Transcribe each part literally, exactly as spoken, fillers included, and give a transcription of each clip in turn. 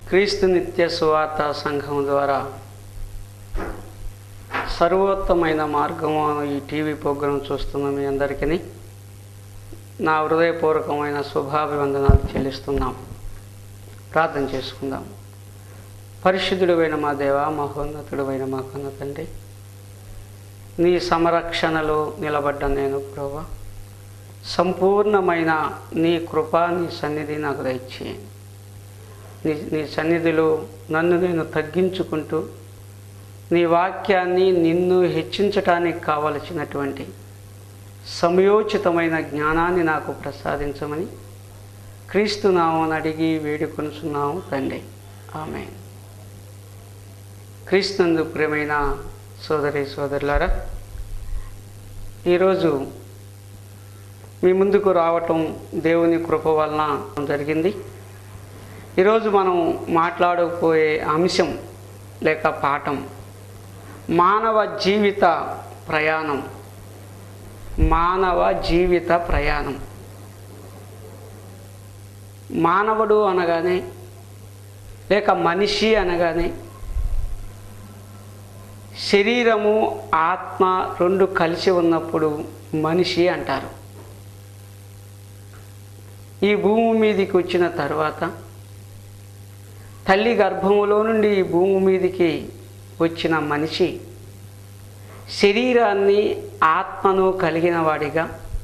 క్రీస్తు నిత్య సువార్త సంఘం ద్వారా సర్వోత్తమైన మార్గము ఈ టీవీ ప్రోగ్రాం చూస్తున్న మీ అందరికీ నా హృదయపూర్వకమైన శుభాభివందనాలు చెల్లిస్తున్నాం. ప్రార్థన చేసుకుందాం. పరిశుద్ధుడైన మా దేవ, మహోన్నతుడైన మా కన్న తండ్రి, నీ సంరక్షణలో నిలబడ్డ నేను ప్రభువా, సంపూర్ణమైన నీ కృప, నీ సన్నిధి నాకు దయచేయండి. నీ నీ సన్నిధిలో నన్ను నేను తగ్గించుకుంటూ నీ వాక్యాన్ని నిన్ను హెచ్చించటానికి కావలసినటువంటి సమయోచితమైన జ్ఞానాన్ని నాకు ప్రసాదించమని క్రీస్తు నామమున అడిగి వేడుకొనుచున్నాము తండ్రి, ఆమేన్. క్రీస్తునందు ప్రియమైన సోదరి సోదరులారా, ఈరోజు మీ ముందుకు రావటం దేవుని కృప వలన జరిగింది. ఈరోజు మనం మాట్లాడకపోయే అంశం లేక పాఠం మానవ జీవిత ప్రయాణం. మానవ జీవిత ప్రయాణం. మానవుడు అనగానే లేక మనిషి అనగానే శరీరము ఆత్మ రెండు కలిసి ఉన్నప్పుడు మనిషి అంటారు. ఈ భూమి మీదకి వచ్చిన తర్వాత తల్లి గర్భములో నుండి ఈ భూమి మీదకి వచ్చిన మనిషి శరీరాన్ని ఆత్మను కలిగిన వాడిగా,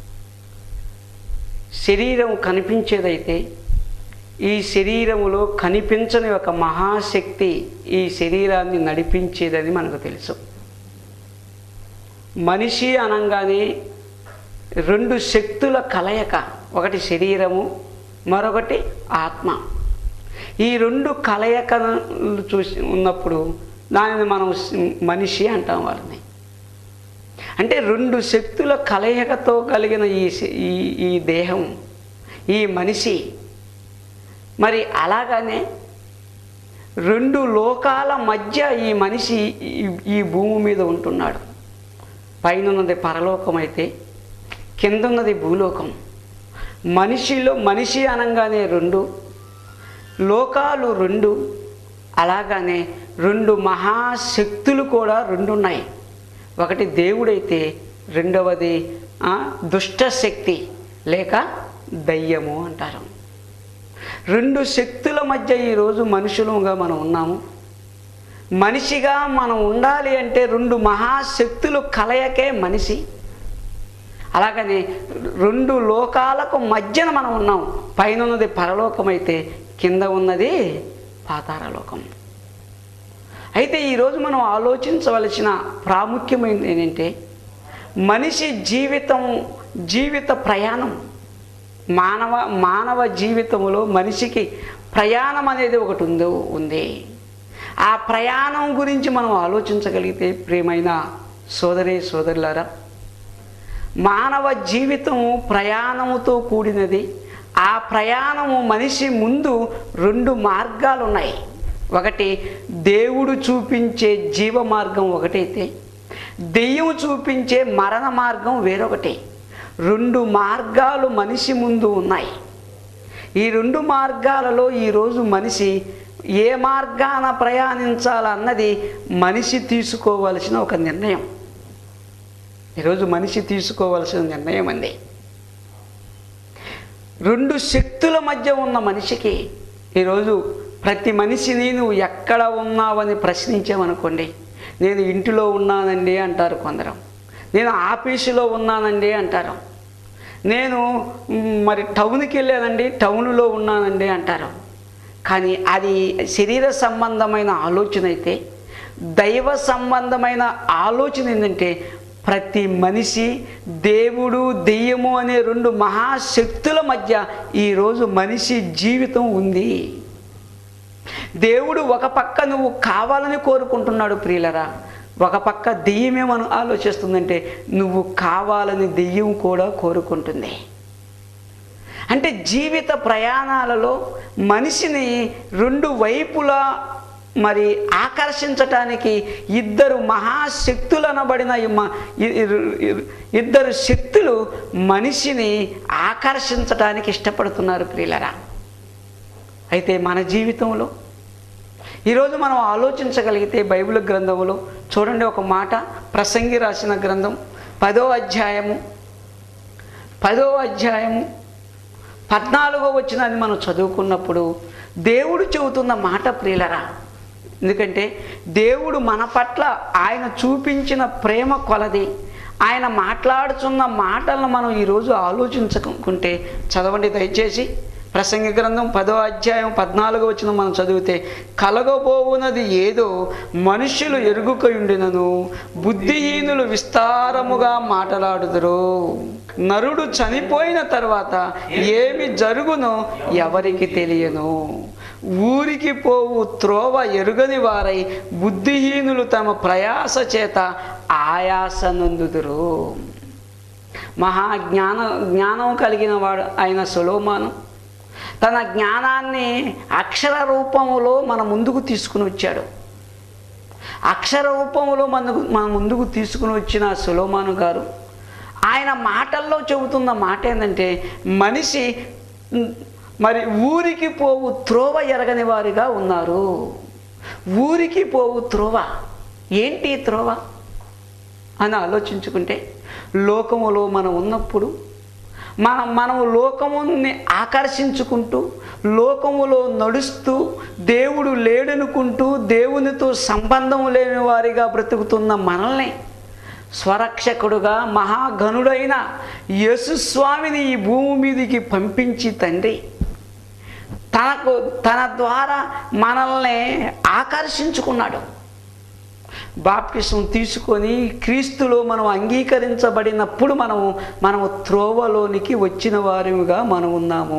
శరీరం కనిపించేదైతే ఈ శరీరములో కనిపించని ఒక మహాశక్తి ఈ శరీరాన్ని నడిపించేదని మనకు తెలుసు. మనిషి అనగానే రెండు శక్తుల కలయిక, ఒకటి శరీరము, మరొకటి ఆత్మ. ఈ రెండు కలయికలు చూసి ఉన్నప్పుడు దానిని మనం మనిషి అంటాం వాళ్ళని. అంటే రెండు శక్తుల కలయికతో కలిగిన ఈ ఈ దేహం, ఈ మనిషి. మరి అలాగనే రెండు లోకాల మధ్య ఈ మనిషి ఈ భూమి మీద ఉంటున్నాడు. పైన ఉన్నది పరలోకం అయితే కింద ఉన్నది భూలోకం. మనిషిలో మనిషి అనగానే రెండు లోకాలు రెండు, అలాగానే రెండు మహాశక్తులు కూడా రెండు ఉన్నాయి. ఒకటి దేవుడైతే రెండవది దుష్ట శక్తి లేక దయ్యము అంటారు. రెండు శక్తుల మధ్య ఈరోజు మనుషులుగా మనం ఉన్నాము. మనిషిగా మనం ఉండాలి అంటే రెండు మహాశక్తులు కలయికే మనిషి. అలాగనే రెండు లోకాలకు మధ్యన మనం ఉన్నాం. పైన ఉన్నది పరలోకం అయితే కింద ఉన్నది పాతాళలోకం. అయితే ఈరోజు మనం ఆలోచించవలసిన ప్రాముఖ్యమైనది ఏంటంటే మనిషి జీవితం జీవిత ప్రయాణం. మానవ మానవ జీవితంలో మనిషికి ప్రయాణం అనేది ఒకటి ఉందో ఉంది. ఆ ప్రయాణం గురించి మనం ఆలోచించగలిగితే ప్రియమైన సోదరి సోదరులారా, మానవ జీవితము ప్రయాణముతో కూడినది. ఆ ప్రయాణము మనిషి ముందు రెండు మార్గాలు ఉన్నాయి. ఒకటి దేవుడు చూపించే జీవ మార్గం ఒకటైతే, దెయ్యం చూపించే మరణ మార్గం వేరొకటి. రెండు మార్గాలు మనిషి ముందు ఉన్నాయి. ఈ రెండు మార్గాలలో ఈరోజు మనిషి ఏ మార్గాన ప్రయాణించాలన్నది మనిషి తీసుకోవలసిన ఒక నిర్ణయం. ఈరోజు మనిషి తీసుకోవలసిన నిర్ణయం అండి. రెండు శక్తుల మధ్య ఉన్న మనిషికి ఈరోజు ప్రతి మనిషిని నువ్వు ఎక్కడ ఉన్నావని ప్రశ్నించామనుకోండి, నేను ఇంటిలో ఉన్నానండి అంటారు కొందరు, నేను ఆఫీసులో ఉన్నానండి అంటారు, నేను మరి టౌన్కి వెళ్ళానండి టౌన్లో ఉన్నానండి అంటారు. కానీ అది శరీర సంబంధమైన ఆలోచన అయితే, దైవ సంబంధమైన ఆలోచన ఏంటంటే ప్రతి మనిషి దేవుడు దెయ్యము అనే రెండు మహాశక్తుల మధ్య ఈరోజు మనిషి జీవితం ఉంది. దేవుడు ఒక పక్క నువ్వు కావాలని కోరుకుంటున్నాడు ప్రియులరా, ఒక పక్క దెయ్యం ఏమని ఆలోచిస్తుందంటే నువ్వు కావాలని దెయ్యం కూడా కోరుకుంటుంది. అంటే జీవిత ప్రయాణాలలో మనిషిని రెండు వైపులా మరి ఆకర్షించటానికి ఇద్దరు మహాశక్తులు అనబడిన ఇద్దరు శక్తులు మనిషిని ఆకర్షించటానికి ఇష్టపడుతున్నారు ప్రియులరా. అయితే మన జీవితంలో ఈరోజు మనం ఆలోచించగలిగితే బైబిల్ గ్రంథంలో చూడండి, ఒక మాట ప్రసంగి రాసిన గ్రంథం పదో అధ్యాయము పదో అధ్యాయము పద్నాలుగో వచనాన్ని మనం చదువుకున్నప్పుడు దేవుడు చెబుతున్న మాట ప్రియులరా. ఎందుకంటే దేవుడు మన పట్ల ఆయన చూపించిన ప్రేమ కొలది, ఆయన మాట్లాడుతున్న మాటలను మనం ఈరోజు ఆలోచించుకుంటే, చదవండి దయచేసి ప్రసంగి గ్రంథం పదో అధ్యాయం పద్నాలుగో వచనం మనం చదివితే, కలగబోవునది ఏదో మనుష్యులు ఎరుగుకయుండినను బుద్ధిహీనులు విస్తారముగా మాట్లాడుదురు. నరుడు చనిపోయిన తర్వాత ఏమి జరుగునో ఎవరికి తెలియను. ఊరికి పోవు త్రోవ ఎరుగని వారై బుద్ధిహీనులు తమ ప్రయాస చేత ఆయాస నొందుదురు. మహాజ్ఞాన జ్ఞానం కలిగిన వాడు అయిన సొలొమోను తన జ్ఞానాన్ని అక్షర రూపములో మన ముందుకు తీసుకుని వచ్చాడు. అక్షర రూపములో మన మన ముందుకు తీసుకుని వచ్చిన సొలొమోను గారు ఆయన మాటల్లో చెబుతున్న మాట ఏంటంటే, మనిషి మరి ఊరికి పోవు త్రోవ ఎరగని వారిగా ఉన్నారు. ఊరికి పోవు త్రోవ ఏంటి త్రోవ అని ఆలోచించుకుంటే, లోకములో మనం ఉన్నప్పుడు మనం మనము లోకముని ఆకర్షించుకుంటూ లోకములో నడుస్తూ దేవుడు లేడనుకుంటూ దేవునితో సంబంధం లేని వారిగా బ్రతుకుతున్న మనల్ని స్వరక్షకుడుగా మహాగణుడైన యేసుస్వామిని ఈ భూమి మీదికి పంపించి తండ్రి తనకు తన ద్వారా మనల్ని ఆకర్షించుకున్నాడు. బాప్టిసం తీసుకొని క్రీస్తులో మనం అంగీకరించబడినప్పుడు మనము మనము త్రోవలోనికి వచ్చిన వారిగా మనం ఉన్నాము.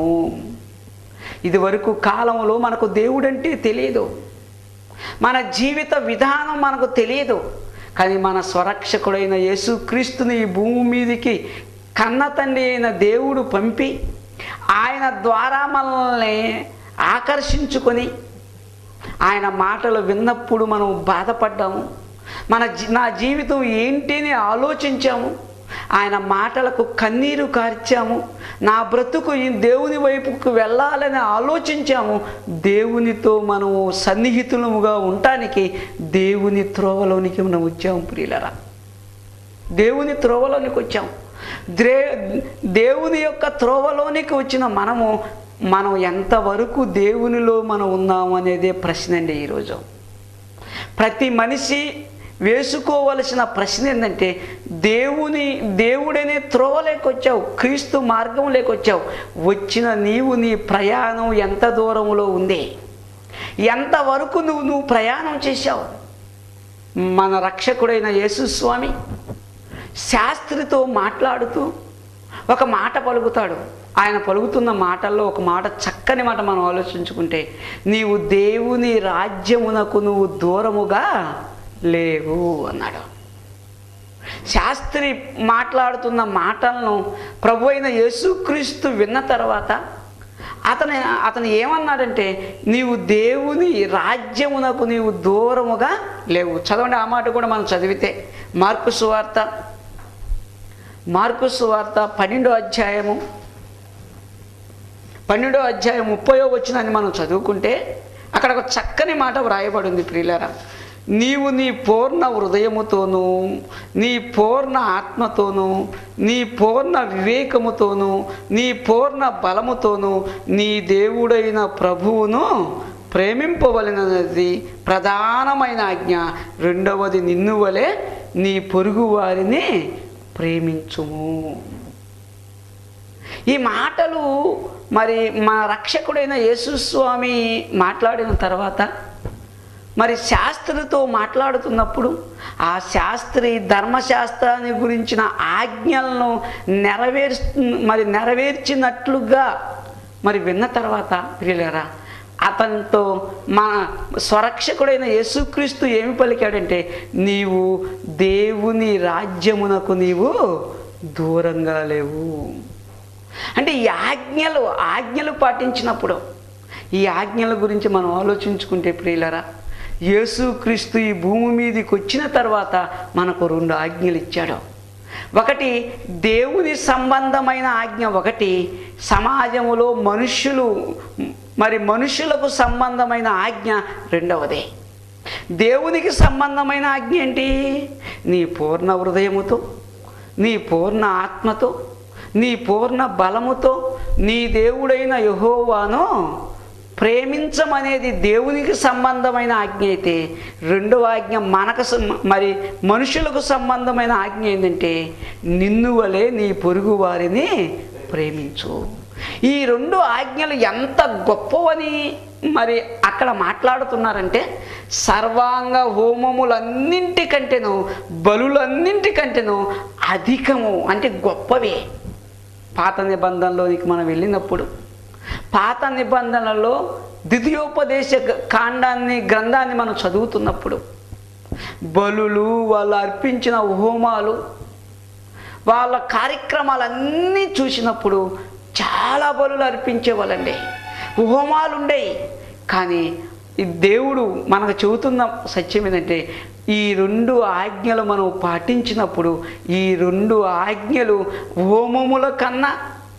ఇది వరకు కాలంలో మనకు దేవుడంటే తెలియదు, మన జీవిత విధానం మనకు తెలియదు. కానీ మన స్వరక్షకుడైన యేసుక్రీస్తుని ఈ భూమి మీదికి కన్న తండ్రి అయిన దేవుడు పంపి ఆయన ద్వారా మనల్ని ఆకర్షించుకొని ఆయన మాటలు విన్నప్పుడు మనం బాధపడ్డాము. మన నా జీవితం ఏంటి అని ఆలోచించాము. ఆయన మాటలకు కన్నీరు కార్చాము. నా బ్రతుకు ఈ దేవుని వైపుకు వెళ్ళాలని ఆలోచించాము. దేవునితో మనము సన్నిహితులముగా ఉండటానికి దేవుని త్రోవలోనికి మనం వచ్చాము ప్రియులరా. దేవుని త్రోవలోనికి వచ్చాము. దే దేవుని యొక్క త్రోవలోనికి వచ్చిన మనము మనం ఎంతవరకు దేవునిలో మనం ఉన్నాము అనేదే ప్రశ్న అండి. ఈరోజు ప్రతి మనిషి వేసుకోవలసిన ప్రశ్న ఏంటంటే, దేవుని దేవుడనే త్రోవలేకొచ్చావు, క్రీస్తు మార్గం లేకొచ్చావు. వచ్చిన నీవు నీ ప్రయాణం ఎంత దూరంలో ఉంది, ఎంతవరకు నువ్వు నువ్వు ప్రయాణం చేశావు. మన రక్షకుడైన యేసుస్వామి శాస్త్రితో మాట్లాడుతూ ఒక మాట పలుకుతాడు. ఆయన పలుకుతున్న మాటల్లో ఒక మాట, చక్కని మాట మనం ఆలోచించుకుంటే, నీవు దేవుని రాజ్యమునకు నువ్వు దూరముగా లేవు అన్నాడు. శాస్త్రి మాట్లాడుతున్న మాటలను ప్రభు అయిన యేసుక్రీస్తు విన్న తర్వాత అతను అతను ఏమన్నాడంటే, నీవు దేవుని రాజ్యమునకు నీవు దూరముగా లేవు. చదవండి, ఆ మాట కూడా మనం చదివితే మార్కు సువార్త మార్కు సువార్త పన్నెండో అధ్యాయము పన్నెండో అధ్యాయం ముప్పయో వచనాన్ని మనం చదువుకుంటే అక్కడ ఒక చక్కని మాట వ్రాయబడింది ప్రియులారా. నీవు నీ పూర్ణ హృదయముతోనూ నీ పూర్ణ ఆత్మతోనూ నీ పూర్ణ వివేకముతోనూ నీ పూర్ణ బలముతోనూ నీ దేవుడైన ప్రభువును ప్రేమింపవలెనది ప్రధానమైన ఆజ్ఞ. రెండవది నిన్ను వలె నీ పొరుగు వారిని ప్రేమించుము. ఈ మాటలు మరి మన రక్షకుడైన యేసుస్వామి మాట్లాడిన తర్వాత మరి శాస్త్రితో మాట్లాడుతున్నప్పుడు ఆ శాస్త్రి ధర్మశాస్త్రాన్ని గురించిన ఆజ్ఞలను నెరవేర్ మరి నెరవేర్చినట్లుగా మరి విన్న తర్వాత ప్రియులారా, అతనితో మన స్వరక్షకుడైన యేసుక్రీస్తు ఏమి పలికాడంటే, నీవు దేవుని రాజ్యమునకు నీవు దూరంగా లేవు. అంటే ఈ ఆజ్ఞలు ఆజ్ఞలు పాటించినప్పుడు, ఈ ఆజ్ఞల గురించి మనం ఆలోచించుకుంటే ప్రియులరా, యేసుక్రీస్తు ఈ భూమి మీదకి వచ్చిన తర్వాత మనకు రెండు ఆజ్ఞలు ఇచ్చాడు. ఒకటి దేవుని సంబంధమైన ఆజ్ఞ, ఒకటి సమాజంలో మనుష్యులు మరి మనుషులకు సంబంధమైన ఆజ్ఞ రెండవది. దేవునికి సంబంధమైన ఆజ్ఞ ఏంటి? నీ పూర్ణ హృదయముతో, నీ పూర్ణ ఆత్మతో, నీ పూర్ణ బలముతో నీ దేవుడైన యెహోవాను ప్రేమించమనేది దేవునికి సంబంధమైన ఆజ్ఞ అయితే, రెండవ ఆజ్ఞ మనకు మరి మనుషులకు సంబంధమైన ఆజ్ఞ ఏంటంటే నిన్ను వలె నీ పొరుగు వారిని ప్రేమించు. ఈ రెండు ఆజ్ఞలు ఎంత గొప్పవని మరి అక్కడ మాట్లాడుతున్నారంటే, సర్వాంగ హోమములన్నింటికంటేను బలులన్నింటికంటేను అధికము అంటే గొప్పవే. పాత నిబంధనలోనికి మనం వెళ్ళినప్పుడు, పాత నిబంధనలో ద్వితీయోపదేశ కాండాన్ని గ్రంథాన్ని మనం చదువుతున్నప్పుడు బలులు, వాళ్ళు అర్పించిన హోమాలు, వాళ్ళ కార్యక్రమాలన్నీ చూసినప్పుడు చాలా బలులు అర్పించేవాళ్ళండి, హోమాలు ఉండేవి. కానీ ఈ దేవుడు మనకు చెబుతున్న సత్యం ఏంటంటే, ఈ రెండు ఆజ్ఞలు మనం పాటించినప్పుడు ఈ రెండు ఆజ్ఞలు హోమముల కన్నా,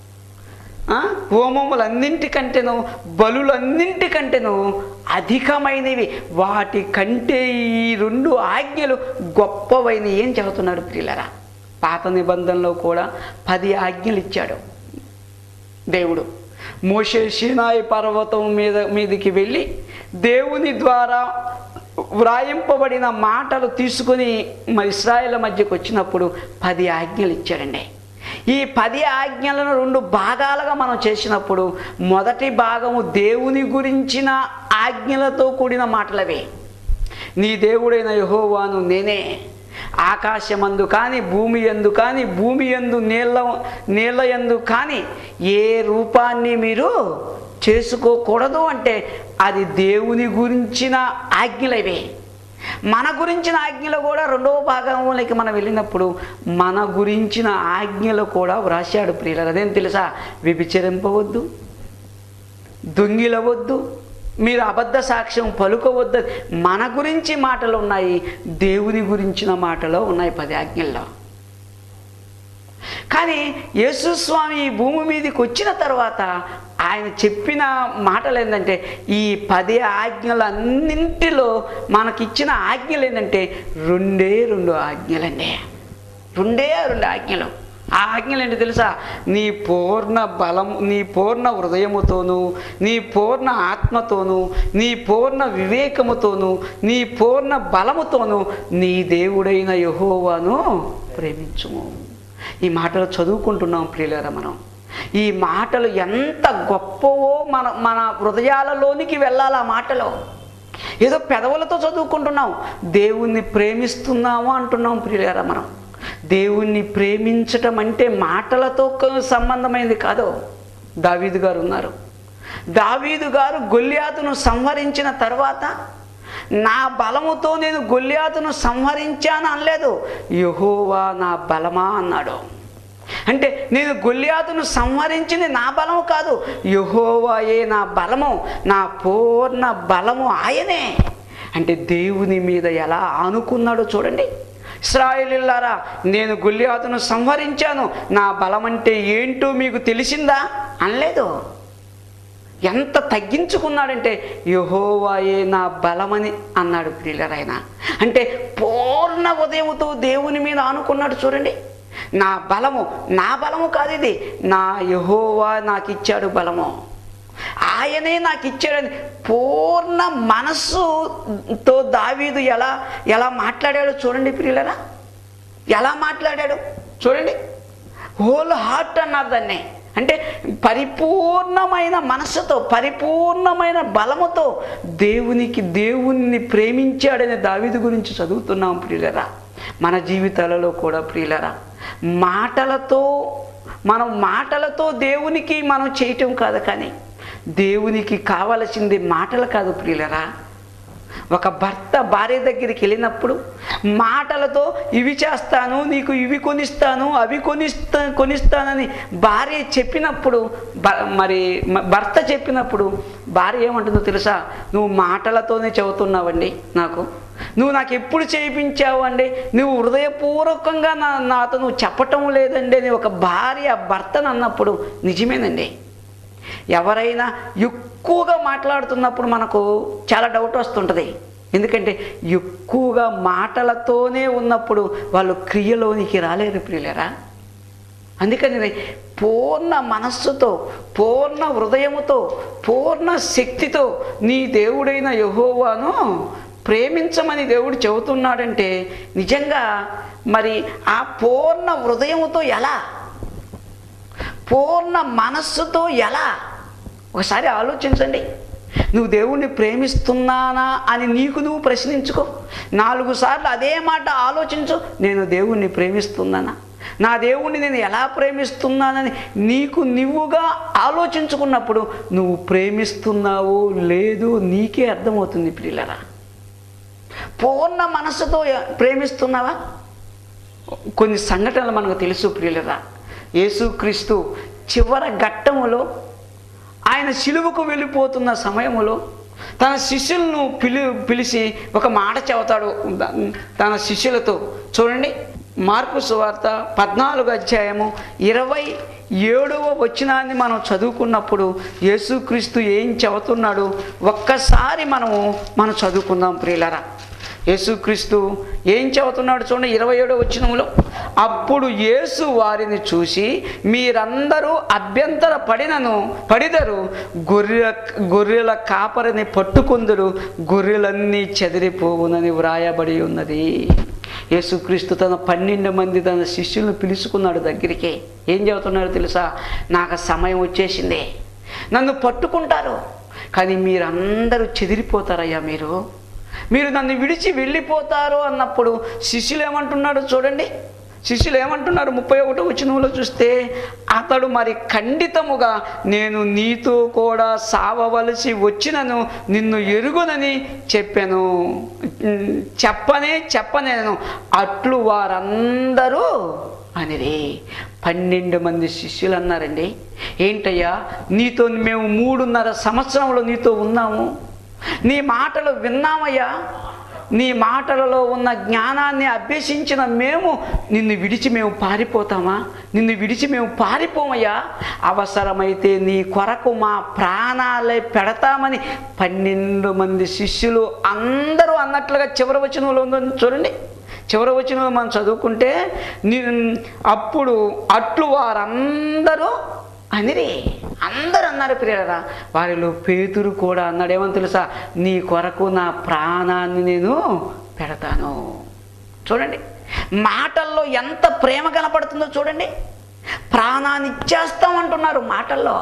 హోమములన్నింటికంటేను బలులన్నింటికంటేను అధికమైనవి. వాటి కంటే ఈ రెండు ఆజ్ఞలు గొప్పవైనవి ఏం చెబుతున్నాడు ప్రియులారా? పాత నిబంధనలో కూడా పది ఆజ్ఞలు ఇచ్చాడు దేవుడు. మోషే సీనాయి పర్వతం మీద మీదకి వెళ్ళి దేవుని ద్వారా వ్రాయింపబడిన మాటలు తీసుకొని మరి ఇశ్రాయేలు మధ్యకు వచ్చినప్పుడు పది ఆజ్ఞలు ఇచ్చాడండి. ఈ పది ఆజ్ఞలను రెండు భాగాలుగా మనం చేసినప్పుడు మొదటి భాగము దేవుని గురించిన ఆజ్ఞలతో కూడిన మాటలవే. నీ దేవుడైన యెహోవాను నేనే, ఆకాశమందు కానీ భూమి యందు కానీ భూమి యందు నీళ్ళ నీళ్ళ యందు కానీ ఏ రూపాన్ని మీరు చేసుకోకూడదు అంటే అది దేవుని గురించిన ఆజ్ఞలవే. మన గురించిన ఆజ్ఞలు కూడా రెండవ భాగంలోకి మనం వెళ్ళినప్పుడు మన గురించిన ఆజ్ఞలు కూడా వ్రాశాడు ప్రియులారా. అదేం తెలుసా? వ్యభిచరింపవద్దు, దొంగిలవద్దు, మీరు అబద్ధ సాక్ష్యం పలుకవద్దు. మన గురించి మాటలు ఉన్నాయి, దేవుని గురించిన మాటలు ఉన్నాయి పది ఆజ్ఞల్లో. కానీ యేసు స్వామి ఈ భూమి మీదకి వచ్చిన తర్వాత ఆయన చెప్పిన మాటలు ఏంటంటే, ఈ పది ఆజ్ఞలన్నింటిలో మనకిచ్చిన ఆజ్ఞలు ఏంటంటే రెండే రెండు ఆజ్ఞలండి, రెండే రెండు ఆజ్ఞలు. ఆ ఆజ్ఞలు ఏంటి తెలుసా? నీ పూర్ణ బలం, నీ పూర్ణ హృదయముతోనూ, నీ పూర్ణ ఆత్మతోనూ, నీ పూర్ణ వివేకముతోనూ, నీ పూర్ణ బలముతోనూ నీ దేవుడైన యెహోవాను ప్రేమించుము. ఈ మాటలు చదువుకుంటున్నాం ప్రియులారా. మనం ఈ మాటలు ఎంత గొప్పవో మన మన హృదయాలలోనికి వెళ్ళాలి. ఆ మాటలు ఏదో పెదవులతో చదువుకుంటున్నాం, దేవుణ్ణి ప్రేమిస్తున్నాము అంటున్నాం ప్రియులారా. మనం దేవుణ్ణి ప్రేమించటం అంటే మాటలతో సంబంధమైనది కాదు. దావీదు గారు ఉన్నారు. దావీదు గారు గొల్లియాతును సంహరించిన తర్వాత నా బలముతో నేను గొల్లియాతును సంహరించాను అనలేదు, యెహోవా నా బలమా అన్నాడు. అంటే నేను గొల్లియాతును సంహరించింది నా బలము కాదు, యెహోవాయే నా బలము, నా పూర్ణ బలము ఆయనే. అంటే దేవుని మీద ఎలా ఆనుకున్నాడో చూడండి. ఇశ్రాయేలీయులారా, నేను గొల్లియాతును సంహరించాను, నా బలం అంటే ఏంటో మీకు తెలిసిందా అనలేదు. ఎంత తగ్గించుకున్నాడంటే యెహోవాయే నా బలమని అన్నాడు ప్రియులారా. ఆయన అంటే పూర్ణ ఉదయముతో దేవుని మీద ఆనుకున్నాడు చూడండి. నా బలము, నా బలము కాదు ఇది, నా యెహోవా నాకు ఇచ్చాడు బలము, ఆయనే నాకు ఇచ్చాడని పూర్ణ మనస్సుతో దావీదు ఎలా ఎలా మాట్లాడాడో చూడండి ప్రియులారా. ఎలా మాట్లాడాడు చూడండి. హోల్ హార్ట్ అన్నారు దాన్ని. అంటే పరిపూర్ణమైన మనస్సుతో, పరిపూర్ణమైన బలముతో దేవునికి దేవుణ్ణి ప్రేమించాడనే దావీదు గురించి చదువుతున్నాం ప్రియులారా. మన జీవితాలలో కూడా ప్రియులారా, మాటలతో మనం మాటలతో దేవునికి మనం చేయటం కాదు, కానీ దేవునికి కావలసింది మాటలు కాదు ప్రియులారా. ఒక భర్త భార్య దగ్గరికి వెళ్ళినప్పుడు మాటలతో ఇవి చేస్తాను, నీకు ఇవి కొనిస్తాను, అవి కొనిస్తా కొనిస్తానని భార్య చెప్పినప్పుడు, మరి భర్త చెప్పినప్పుడు భార్య ఏమంటుందో తెలుసా? నువ్వు మాటలతోనే చెబుతున్నావండి నాకు, నువ్వు నాకు ఎప్పుడు చేయించావు అండి, నువ్వు హృదయపూర్వకంగా నా నాతో నువ్వు చెప్పటం లేదండి అని ఒక భార్య భర్తను అన్నప్పుడు నిజమేనండి. ఎవరైనా ఎక్కువగా మాట్లాడుతున్నప్పుడు మనకు చాలా డౌట్ వస్తుంటుంది. ఎందుకంటే ఎక్కువగా మాటలతోనే ఉన్నప్పుడు వాళ్ళు క్రియలోనికి రాలేరు ప్రియులరా. అందుకని పూర్ణ మనస్సుతో, పూర్ణ హృదయముతో, పూర్ణ శక్తితో నీ దేవుడైన యెహోవాను ప్రేమించమని దేవుడు చెబుతున్నాడంటే నిజంగా మరి ఆ పూర్ణ హృదయముతో ఎలా, పూర్ణ మనస్సుతో ఎలా? ఒకసారి ఆలోచించండి. నువ్వు దేవుణ్ణి ప్రేమిస్తున్నానా అని నీకు నువ్వు ప్రశ్నించుకో. నాలుగు సార్లు అదే మాట ఆలోచించు. నేను దేవుణ్ణి ప్రేమిస్తున్నానా, నా దేవుణ్ణి నేను ఎలా ప్రేమిస్తున్నానని నీకు నువ్వుగా ఆలోచించుకున్నప్పుడు నువ్వు ప్రేమిస్తున్నావో లేదు నీకే అర్థమవుతుంది ప్రియులరా. పూర్ణ మనస్సుతో ప్రేమిస్తున్నావా? కొన్ని సంఘటనలు మనకు తెలుసు ప్రియులరా. యేసుక్రీస్తు చివరి ఘట్టములో ఆయన సిలువకు వెళ్ళిపోతున్న సమయములో తన శిష్యులను పిలి పిలిచి ఒక మాట చెబుతాడు తన శిష్యులతో. చూడండి, మార్కు సువార్త పద్నాలుగు అధ్యాయము ఇరవై ఏడవ వచనాన్ని మనం చదువుకున్నప్పుడు యేసుక్రీస్తు ఏం చెబుతున్నాడు ఒక్కసారి మనము మనం చదువుకుందాం ప్రియులరా. యేసుక్రీస్తు ఏం చెబుతున్నాడు చూడండి, ఇరవై ఏడవ వచనంలో. అప్పుడు యేసు వారిని చూసి, మీరందరూ అభ్యంతర పడినను పడిదరు, గొర్రె గొర్రెల కాపరిని పట్టుకుందరు, గొర్రెలన్నీ చెదిరిపోవునని వ్రాయబడి ఉన్నది. యేసుక్రీస్తు తన పన్నెండు మంది తన శిష్యులను పిలుచుకున్నాడు దగ్గరికి. ఏం చెబుతున్నాడు తెలుసా? నాకు సమయం వచ్చేసింది, నన్ను పట్టుకుంటారు, కానీ మీరందరూ చెదిరిపోతారయ్యా, మీరు మీరు నన్ను విడిచి వెళ్ళిపోతారు అన్నప్పుడు శిష్యులు ఏమంటున్నాడు చూడండి. శిష్యులు ఏమంటున్నారు ముప్పై ఒకటో వచనంలో చూస్తే, అతడు మరి ఖండితముగా నేను నీతో కూడా సావవలసి వచ్చినను నిన్ను ఎరుగునని చెప్పాను, చెప్పనే చెప్పనేను అట్లు వారందరూ అనేది. పన్నెండు మంది శిష్యులు అన్నారండి, ఏంటయ్యా నీతో మేము మూడున్నర సంవత్సరంలో నీతో ఉన్నాము, నీ మాటలు విన్నామయ్యా, నీ మాటలలో ఉన్న జ్ఞానాన్ని అభ్యసించిన మేము నిన్ను విడిచి మేము పారిపోతామా? నిన్ను విడిచి మేము పారిపోమయ్యా, అవసరమైతే నీ కొరకు మా ప్రాణాలే పెడతామని పన్నెండు మంది శిష్యులు అందరూ అన్నట్లుగా చివరి వచనంలో ఉందని చూడండి. చివరి వచనంలో మనం చదువుకుంటే, అప్పుడు అట్లు వారందరూ అనిరి, అందరూ అన్నారు ప్రియరా. వారిలో పేతురు కూడా అన్నాడు, ఏమని తెలుసా? నీ కొరకు నా ప్రాణాన్ని నేను పెడతాను. చూడండి, మాటల్లో ఎంత ప్రేమ కనపడుతుందో చూడండి. ప్రాణాన్ని ఇచ్చేస్తామంటున్నారు మాటల్లో.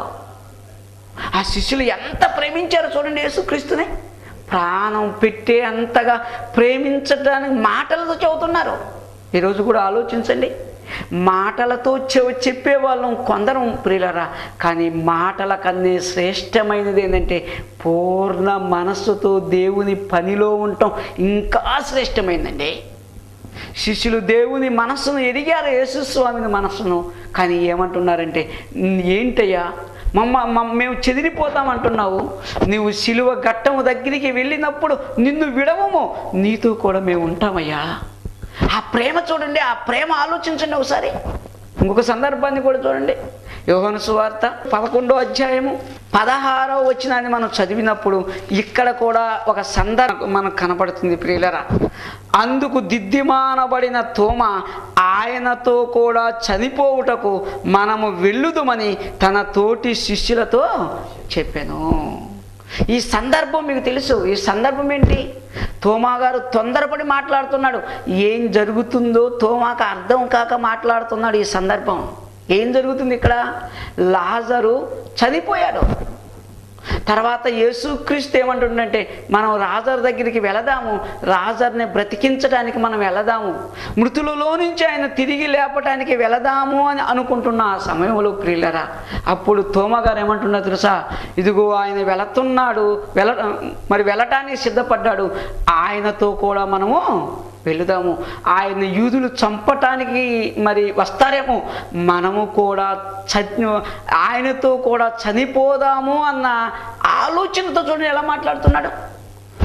ఆ శిష్యులు ఎంత ప్రేమించారో చూడండి యేసుక్రీస్తుని. ప్రాణం పెట్టే అంతగా ప్రేమించడానికి మాటలతో చెబుతున్నారు. ఈరోజు కూడా ఆలోచించండి, మాటలతో చెప్పే వాళ్ళం కొందరం ప్రియులరా, కానీ మాటల కన్నా శ్రేష్టమైనది ఏంటంటే పూర్ణ మనస్సుతో దేవుని పనిలో ఉండటం ఇంకా శ్రేష్టమైందండి. శిష్యులు దేవుని మనస్సును ఎదిగారు, యేసుస్వామిని మనస్సును, కానీ ఏమంటున్నారంటే, ఏంటయ్యా మమ్మ మేము చెదిరిపోతామంటున్నావు, నువ్వు సిలువ ఘట్టము దగ్గరికి వెళ్ళినప్పుడు నిన్ను విడవము, నీతో కూడా మేము ఉంటామయ్యా. ఆ ప్రేమ చూడండి, ఆ ప్రేమ ఆలోచించండి ఒకసారి. ఇంకొక సందర్భాన్ని కూడా చూడండి. యోహాను సువార్త పదకొండో అధ్యాయము పదహారో వచనాన్ని మనం చదివినప్పుడు ఇక్కడ కూడా ఒక సందర్భం మనకు కనపడుతుంది ప్రియులరా. అందుకు దిద్దిమానబడిన తోమ ఆయనతో కూడా చనిపోవుటకు మనము వెళ్ళుదుమని తన తోటి శిష్యులతో చెప్పాను. ఈ సందర్భం మీకు తెలుసు. ఈ సందర్భం ఏంటి? తోమా గారు తొందరపడి మాట్లాడుతున్నాడు. ఏం జరుగుతుందో తోమాకు అర్థం కాక మాట్లాడుతున్నాడు. ఈ సందర్భం ఏం జరుగుతుంది ఇక్కడ? లాజరు చనిపోయాడు. తర్వాత యేసుక్రీస్తు ఏమంటుండంటే, మనం లాజరు దగ్గరికి వెళదాము, లాజర్ని బ్రతికించడానికి మనం వెళదాము, మృతులలో నుంచి ఆయన తిరిగి లేపటానికి వెళదాము అని అనుకుంటున్న ఆ సమయంలో ప్రియులరా, అప్పుడు తోమా గారు ఏమంటున్నారు తెలుసా? ఇదిగో ఆయన వెళుతున్నాడు, వెళ్ళ మరి వెళ్ళటానికి సిద్ధపడ్డాడు, ఆయనతో కూడా మనము వెళుదాము, ఆయన యూదులు చంపటానికి మరి వస్తారేమో, మనము కూడా చ ఆయనతో కూడా చనిపోదాము అన్న ఆలోచనతో చూడండి ఎలా మాట్లాడుతున్నాడు.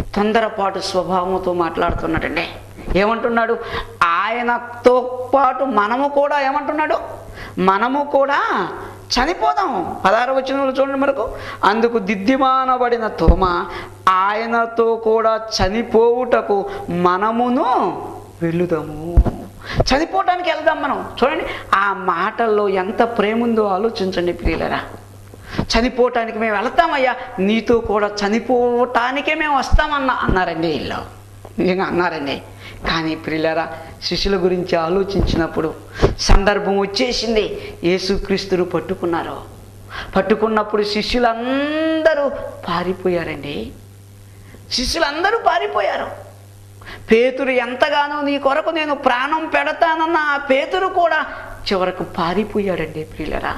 తొందరపాటు స్వభావంతో మాట్లాడుతున్నాడండి. ఏమంటున్నాడు? ఆయనతో పాటు మనము కూడా ఏమంటున్నాడు? మనము కూడా చనిపోదాం. పదహారు వచనంలో చూడండి మనకు, అందుకు దిద్దిమానబడిన తోమ ఆయనతో కూడా చనిపోవుటకు మనమును వెళ్ళుదాము. చనిపోవటానికి వెళ్దాం మనం. చూడండి ఆ మాటల్లో ఎంత ప్రేమ ఉందో ఆలోచించండి ప్రియులరా. చనిపోవటానికి మేము వెళ్తామయ్యా, నీతో కూడా చనిపోవటానికే మేము వస్తామన్నా అన్నారండి వీళ్ళు. నిజంగా అన్నారండి. కానీ ప్రియులరా, శిష్యుల గురించి ఆలోచించినప్పుడు సందర్భం వచ్చేసింది. యేసుక్రీస్తును పట్టుకున్నారు. పట్టుకున్నప్పుడు శిష్యులందరూ పారిపోయారండి. శిష్యులందరూ పారిపోయారు. పేతురు ఎంతగానో నీ కొరకు నేను ప్రాణం పెడతానన్న ఆ పేతురు కూడా చివరకు పారిపోయాడండి ప్రియులరా.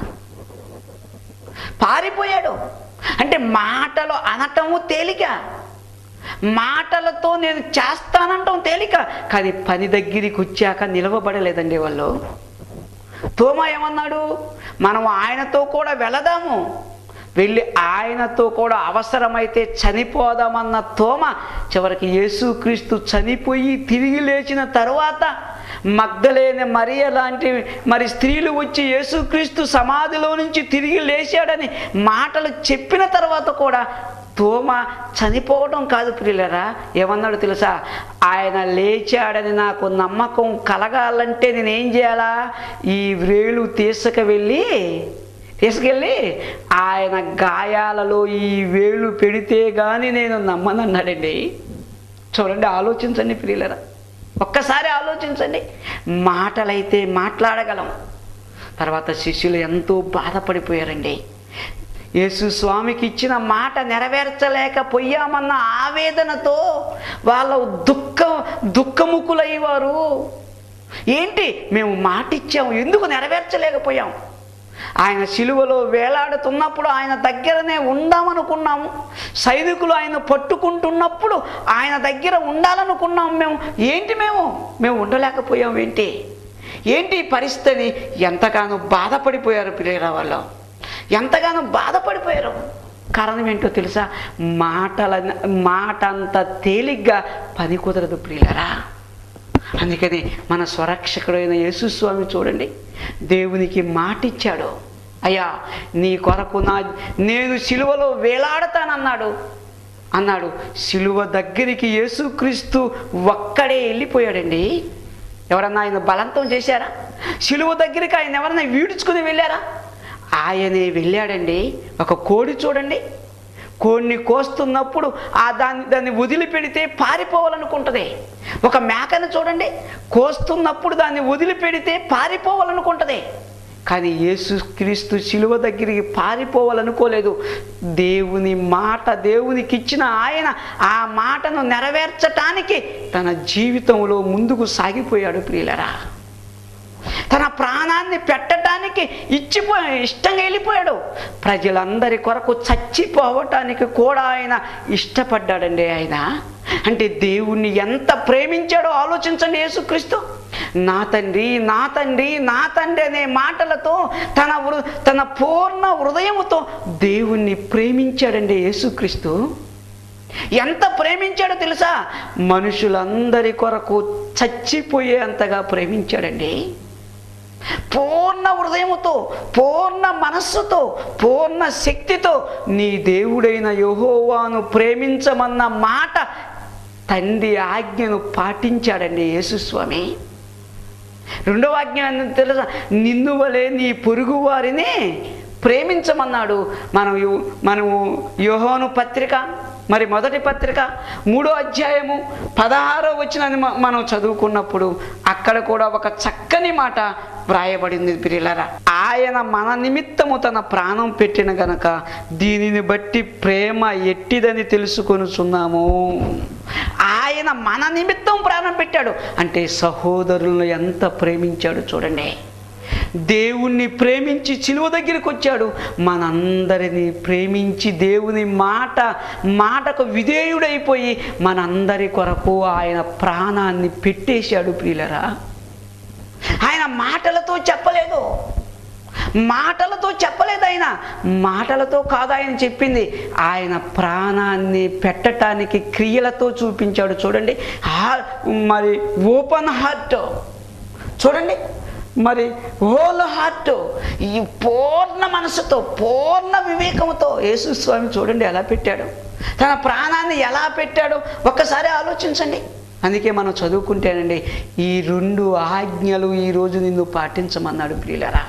పారిపోయాడు. అంటే మాటలు అనటము తేలిక, మాటలతో నేను చేస్తానంటాం తేలిక, కానీ పని దగ్గరికి వచ్చాక నిలవబడలేదండి వాళ్ళు. తోమా ఏమన్నాడు? మనం ఆయనతో కూడా వెళదాము, వెళ్ళి ఆయనతో కూడా అవసరమైతే చనిపోదామన్న తోమ చివరికి యేసుక్రీస్తు చనిపోయి తిరిగి లేచిన తరువాత మగ్దలేని మరియ లాంటి మరి స్త్రీలు వచ్చి యేసుక్రీస్తు సమాధిలో నుంచి తిరిగి లేచాడని మాటలు చెప్పిన తర్వాత కూడా తోమ చనిపోవడం కాదు ప్రియులరా, ఏమన్నాడు తెలుసా? ఆయన లేచాడని నాకు నమ్మకం కలగాలంటే నేనేం చేయాలా? ఈ వ్రేలు తీసుకు వెళ్ళి తీసుకెళ్ళి ఆయన గాయాలలో ఈ వేలు పెడితే కానీ నేను నమ్మనన్నాడండి. చూడండి, ఆలోచించండి ప్రియులరా, ఒక్కసారి ఆలోచించండి. మాటలైతే మాట్లాడగలం. తర్వాత శిష్యులు ఎంతో బాధపడిపోయారండి. యేసు స్వామికి ఇచ్చిన మాట నెరవేర్చలేకపోయామన్న ఆవేదనతో వాళ్ళ దుఃఖం దుఃఖముకులయ్యేవారు. ఏంటి, మేము మాట ఇచ్చాము, ఎందుకు నెరవేర్చలేకపోయాం? ఆయన శిలువలో వేలాడుతున్నప్పుడు ఆయన దగ్గరనే ఉందామనుకున్నాము. సైనికులు ఆయన పట్టుకుంటున్నప్పుడు ఆయన దగ్గర ఉండాలనుకున్నాము. మేము ఏంటి మేము మేము ఉండలేకపోయాం. ఏంటి ఏంటి పరిస్థితి? ఎంతగానో బాధపడిపోయారు పిల్లల వాళ్ళు, ఎంతగానో బాధపడిపోయారు. కారణం ఏంటో తెలుసా? మాటల మాట అంత తేలిగ్గా పని కుదరదు ప్రియులరా. అందుకని మన స్వరక్షకుడైన యేసుస్వామి చూడండి, దేవునికి మాట ఇచ్చాడు. అయ్యా నీ కొరకు నా నేను సిలువలో వేలాడతానన్నాడు అన్నాడు సిలువ దగ్గరికి యేసుక్రీస్తు ఒక్కడే వెళ్ళిపోయాడండి. ఎవరన్నా ఆయన బలవంతం చేశారా? సిలువ దగ్గరికి ఆయన ఎవరన్నా వీడ్చుకుని వెళ్ళారా? ఆయనే వెళ్ళాడండి. ఒక కోడి చూడండి, కోడిని కోస్తున్నప్పుడు ఆ దాన్ని దాన్ని వదిలిపెడితే పారిపోవాలనుకుంటుంది. ఒక మేకను చూడండి, కోస్తున్నప్పుడు దాన్ని వదిలిపెడితే పారిపోవాలనుకుంటుంది. కానీ యేసుక్రీస్తు శిలువ దగ్గరికి పారిపోవాలనుకోలేదు. దేవుని మాట దేవునికి ఇచ్చిన ఆయన ఆ మాటను నెరవేర్చటానికి తన జీవితంలో ముందుకు సాగిపోయాడు ప్రియులరా. తన ప్రాణాన్ని పెట్టడానికి ఇచ్చిపోయా ఇష్టంగా వెళ్ళిపోయాడు. ప్రజలందరి కొరకు చచ్చిపోవటానికి కూడా ఆయన ఇష్టపడ్డాడండి. ఆయన అంటే దేవుణ్ణి ఎంత ప్రేమించాడో ఆలోచించండి. యేసుక్రీస్తు నా తండ్రి నా తండ్రి నా తండ్రి అనే మాటలతో తన తన పూర్ణ హృదయముతో దేవుణ్ణి ప్రేమించాడండి యేసుక్రీస్తు. ఎంత ప్రేమించాడో తెలుసా? మనుషులందరి కొరకు చచ్చిపోయేంతగా ప్రేమించాడండి. పూర్ణ హృదయముతో, పూర్ణ మనస్సుతో, పూర్ణ శక్తితో నీ దేవుడైన యెహోవాను ప్రేమించమన్న మాట తండ్రి ఆజ్ఞను పాటించాడండి యేసుస్వామి. రెండవ ఆజ్ఞ తెలుసా? నిన్ను వలె నీ పొరుగు వారిని ప్రేమించమన్నాడు. మనం మనము యోహాను పత్రిక మరి మొదటి పత్రిక మూడో అధ్యాయము పదహారో వచనాన్ని మనం చదువుకున్నప్పుడు అక్కడ కూడా ఒక చక్కని మాట వ్రాయబడింది ప్రియులారా. ఆయన మన నిమిత్తము తన ప్రాణం పెట్టిన గనక దీనిని బట్టి ప్రేమ ఎట్టిదని తెలుసుకొనుచున్నాము. ఆయన మన నిమిత్తం ప్రాణం పెట్టాడు అంటే సహోదరులను ఎంత ప్రేమించాడు చూడండి. దేవుణ్ణి ప్రేమించి సిలువ దగ్గరికి వచ్చాడు. మనందరినీ ప్రేమించి దేవుని మాట మాటకు విధేయుడైపోయి మనందరి కొరకు ఆయన ప్రాణాన్ని పెట్టేశాడు ప్రియులరా. ఆయన మాటలతో చెప్పలేదు, మాటలతో చెప్పలేదు ఆయన, మాటలతో కాదు ఆయన చెప్పింది, ఆయన ప్రాణాన్ని పెట్టడానికి క్రియలతో చూపించాడు. చూడండి, మరి ఓపెన్ హార్ట్, చూడండి, మరి హోల్ హార్ట్, ఈ పూర్ణ మనసుతో పూర్ణ వివేకంతో యేసు స్వామి చూడండి ఎలా పెట్టాడు, తన ప్రాణాన్ని ఎలా పెట్టాడో ఒక్కసారి ఆలోచించండి. అందుకే మనం చదువుకుంటేనండి, ఈ రెండు ఆజ్ఞలు ఈరోజు నిన్ను పాటించమన్నాడు ప్రియులరా.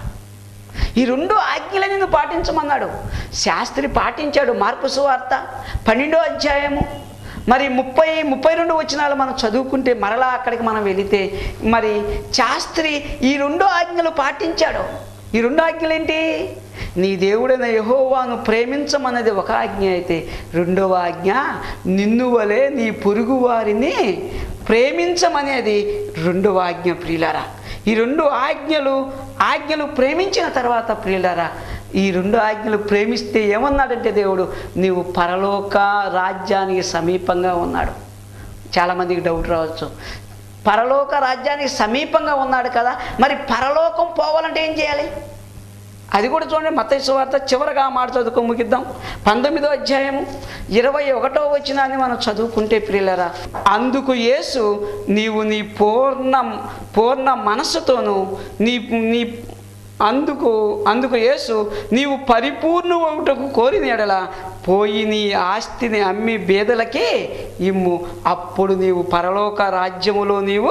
ఈ రెండు ఆజ్ఞలు నిన్ను పాటించమన్నాడు. శాస్త్రి పాటించాడు. మార్కు సువార్త పన్నెండో అధ్యాయము మరి ముప్పై ముప్పై రెండు వచనాలు మనం చదువుకుంటే, మరలా అక్కడికి మనం వెళితే మరి శాస్త్రి ఈ రెండు ఆజ్ఞలు పాటించాడు. ఈ రెండు ఆజ్ఞలు ఏంటి? నీ దేవుడైన యెహోవాను ప్రేమించమన్నది ఒక ఆజ్ఞ అయితే, రెండవ ఆజ్ఞ నిన్ను వలె నీ పొరుగు వారిని ప్రేమించమనేది రెండవ ఆజ్ఞ ప్రియులారా. ఈ రెండు ఆజ్ఞలు ఆజ్ఞలు ప్రేమించిన తర్వాత ప్రియులారా, ఈ రెండు ఆజ్ఞలు ప్రేమిస్తే ఏమన్నాడంటే దేవుడు, నీవు పరలోక రాజ్యానికి సమీపంగా ఉన్నాడు. చాలామందికి డౌట్ రావచ్చు, పరలోక రాజ్యానికి సమీపంగా ఉన్నాడు కదా, మరి పరలోకం పోవాలంటే ఏం చేయాలి? అది కూడా చూడండి, మత్తయి సువార్త చివరగా మాట చదువుకో ముగిద్దాం. పంతొమ్మిదో అధ్యాయము ఇరవై ఒకటో వచనాన్ని మనం చదువుకుంటే ప్రియులరా, అందుకు యేసు నీవు నీ పూర్ణ పూర్ణ మనస్సుతోనూ నీ నీ అందుకు అందుకు యేసు నీవు పరిపూర్ణమవుటకు కోరిన ఎడల పోయి నీ ఆస్తిని అమ్మి బీదలకి ఇమ్ము, అప్పుడు నీవు పరలోక రాజ్యములో నీవు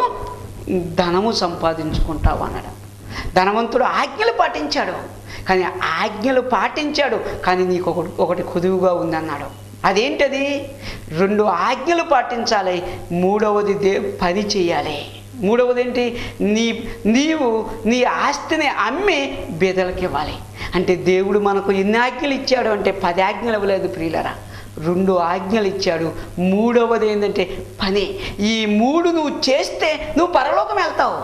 ధనము సంపాదించుకుంటావు అన్నాడు. ధనవంతుడు ఆజ్ఞలు పాటించాడు, కానీ ఆజ్ఞలు పాటించాడు కానీ నీకు ఒకటి ఒకటి కుదువుగా ఉందన్నాడు. అదేంటది? రెండు ఆజ్ఞలు పాటించాలి, మూడవది దే పని చేయాలి. మూడవది ఏంటి? నీ నీవు నీ ఆస్తిని అమ్మి బీదలకు ఇవ్వాలి. అంటే దేవుడు మనకు ఎన్ని ఆజ్ఞలు ఇచ్చాడు అంటే పది ఆజ్ఞలు ఇవ్వలేదు ప్రియులరా, రెండు ఆజ్ఞలు ఇచ్చాడు. మూడవది ఏంటంటే పని. ఈ మూడు నువ్వు చేస్తే నువ్వు పరలోకం వెళ్తావు,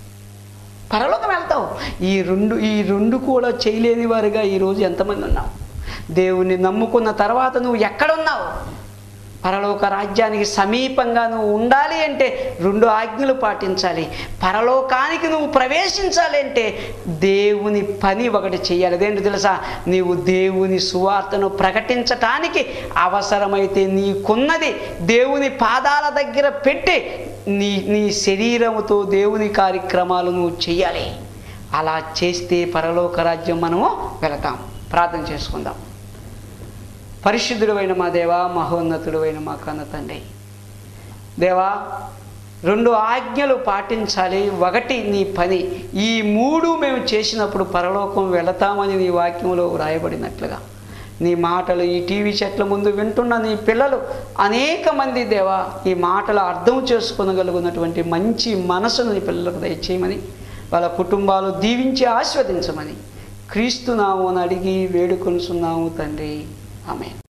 పరలోకం వెళ్తావు. ఈ రెండు ఈ రెండు కూడా చేయలేని వారుగా ఈరోజు ఎంతమంది ఉన్నావు? దేవుణ్ణి నమ్ముకున్న తర్వాత నువ్వు ఎక్కడున్నావు? పరలోక రాజ్యానికి సమీపంగా నువ్వు ఉండాలి అంటే రెండు ఆజ్ఞలు పాటించాలి. పరలోకానికి నువ్వు ప్రవేశించాలి అంటే దేవుని పని ఒకటి చేయాలి. అదేంటి తెలుసా? నీవు దేవుని సువార్తను ప్రకటించటానికి అవసరమైతే నీకున్నది దేవుని పాదాల దగ్గర పెట్టి నీ నీ శరీరముతో దేవుని కార్యక్రమాలు నువ్వు చేయాలి. అలా చేస్తే పరలోక రాజ్యం మనము వెళతాం. ప్రార్థన చేసుకుందాం. పరిశుద్ధుడైన మా దేవా, మహోన్నతుడైన మా కన్న తండ్రి, దేవా, రెండు ఆజ్ఞలు పాటించాలి, ఒకటి నీ పని. ఈ మూడు మేము చేసినప్పుడు పరలోకం వెళతామని నీ వాక్యంలో వ్రాయబడినట్లుగా నీ మాటలు ఈ టీవీ చెట్ల ముందు వింటున్న నీ పిల్లలు అనేక మంది దేవా ఈ మాటలు అర్థం చేసుకోగలుగున్నటువంటి మంచి మనసును నీ పిల్లలకు దయచేయమని, వాళ్ళ కుటుంబాలు దీవించి ఆస్వాదించమని క్రీస్తు నామమున అడిగి వేడుకొనుచున్నాము తండ్రి. ఆమేన్.